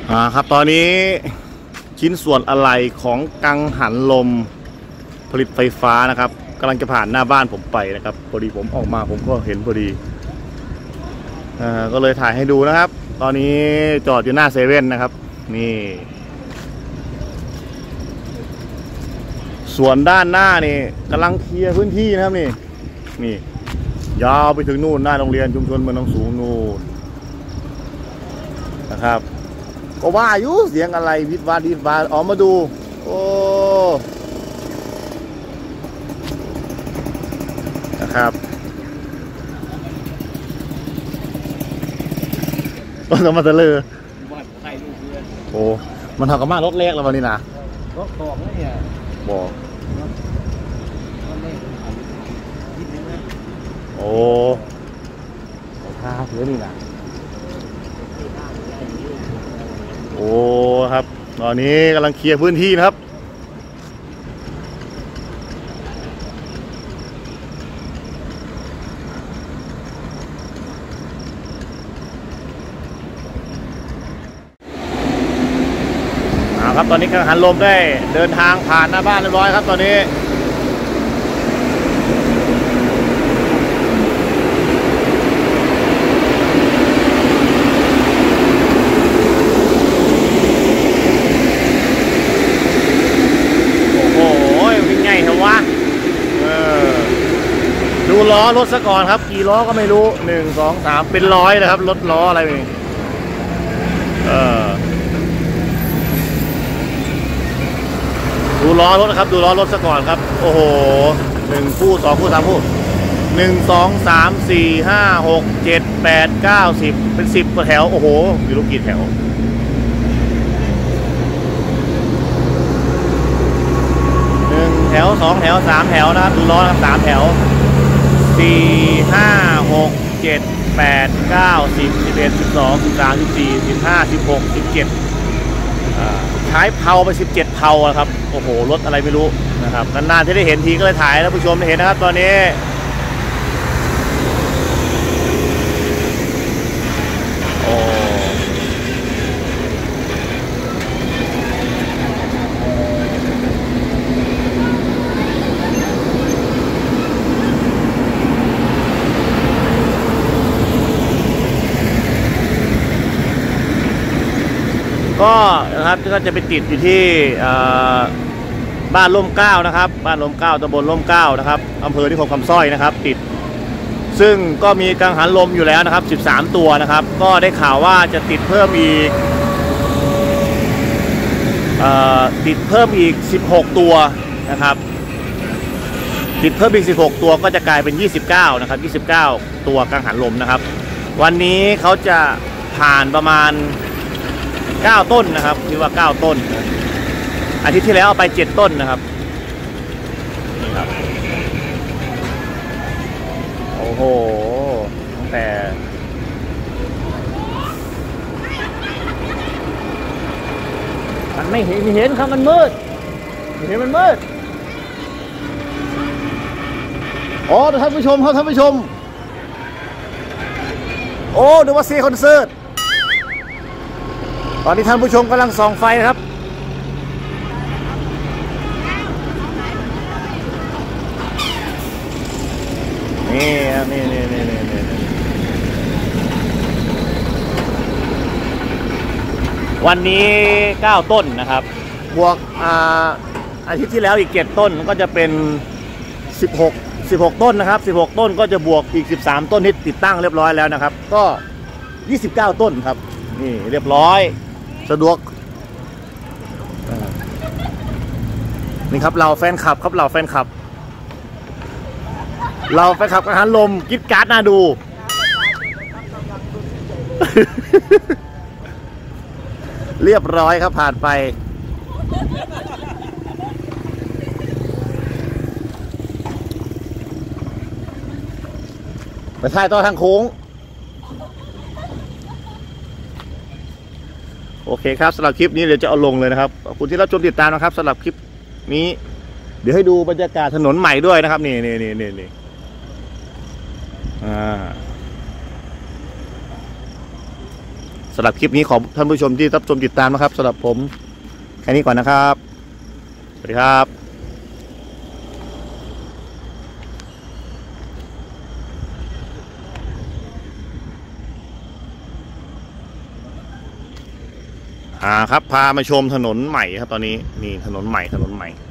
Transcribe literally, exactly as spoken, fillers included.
อ่าครับตอนนี้ชิ้นส่วนอะไหล่ของกังหันลมผลิตไฟฟ้านะครับกำลังจะผ่านหน้าบ้านผมไปนะครับพอดีผมออกมาผมก็เห็นพอดีอ่าก็เลยถ่ายให้ดูนะครับตอนนี้จอดอยู่หน้าเซเว่นนะครับนี่ส่วนด้านหน้านี่กำลังเคลียร์พื้นที่นะครับนี่นี่ยาวไปถึงนู่นหน้าโรงเรียนชุมชนเมืองหนองสูงนู่นนะครับก็ว่าอยู่เสียงอะไรวิดวาดวิดวาดออกมาดูโอ้นะครับก็ต้องมาเตลอโอ้มันทำกับมารถเล็กแล้ววันนี้นะรถบอกแล้วเนี่ยบอกโอ้ท่าเสือนี่นะโอ้ครับตอนนี้กำลังเคลียร์พื้นที่นะครับเอาครับตอนนี้กังหันลมได้เดินทางผ่านหน้าบ้านเรียบร้อยครับตอนนี้ดูล้อรถซะก่อนครับกี่ล้อก็ไม่รู้หนึ่งสองสามเป็นร้อยนะครับรถล้ออะไรนี่เออดูล้อรถนะครับดูล้อรถซะก่อนครับโอ้โหหนึ่งคู่สองคู่สามคู่หนึ่งสองสามสี่ห้าหกเจ็ดแปดเก้าสิบเป็นสิบกว่าแถวโอ้โหอยู่ลูกกี่แถวหนึ่งแถวสองแถวสามแถวนะครับดูล้อนะครับสามแถวสี่ห้าหกเจ็ดแปดเก้าสิบสิบเอ็ดสิบสองสิบสามสิบสี่สิบห้าสิบหกสิบเจ็ดใช้เผาไปสิบเจ็ดเผาครับโอ้โหรถอะไรไม่รู้นะครับนานๆที่ได้เห็นทีก็เลยถ่ายแล้วผู้ชมได้เห็นนะครับตอนนี้โอ้ก็นะครับก็จะไปติดอยู่ที่บ้านร่มเกล้านะครับบ้านร่มเกล้าตำบลร่มเกล้านะครับอำเภอนิคมคำสร้อยนะครับติดซึ่งก็มีกังหันลมอยู่แล้วนะครับสิบสามตัวนะครับก็ได้ข่าวว่าจะติดเพิ่มอีกติดเพิ่มอีกสิบหกตัวนะครับติดเพิ่มอีกสิบหกตัวก็จะกลายเป็นยี่สิบเก้านะครับยี่สิบเก้าตัวกังหันลมนะครับวันนี้เขาจะผ่านประมาณเก้าต้นนะครับที่ว่าเก้าต้นอาทิตย์ที่แล้วเอาไปเจ็ดต้นนะครับนี่ครับโอ้โหตั้งแต่มันไม่เห็นไม่เห็นครับมันมืดไม่เห็นมันมืดโอ้ท่านผู้ชมครับท่านผู้ชมโอ้ดูว่าซีคอนเสิร์ตตอนนี้ท่านผู้ชมกำลังส่องไฟครับนี่นี่นี่นี่นี่นี่วันนี้เก้าต้นนะครับบวกอ่าอาทิตย์ที่แล้วอีกเจ็ดต้นก็จะเป็นสิบหก สิบหกต้นนะครับสิบหกต้นก็จะบวกอีกสิบสามต้นที่ติดตั้งเรียบร้อยแล้วนะครับก็ยี่สิบเก้าต้นครับนี่เรียบร้อยสะดวกนี่ครับเราแฟนคลับครับเราแฟนคลับเราแฟนคลับกังหันลมกิ๊ดการ์ดน่าดูเรียบร้อยครับผ่านไปไปถ่ายต่อทางโค้งโอเคครับสำหรับคลิปนี้เดี๋ยวจะเอาลงเลยนะครับขอบคุณที่รับชมติดตามนะครับสำหรับคลิปนี้เดี๋ยวให้ดูบรรยากาศถนนใหม่ด้วยนะครับนี่นี่นี่นี่นี่อ่าสำหรับคลิปนี้ขอท่านผู้ชมที่รับชมติดตามนะครับสำหรับผมแค่นี้ก่อนนะครับสวัสดีครับอ่าครับพามาชมถนนใหม่ครับตอนนี้นี่ถนนใหม่ถนนใหม่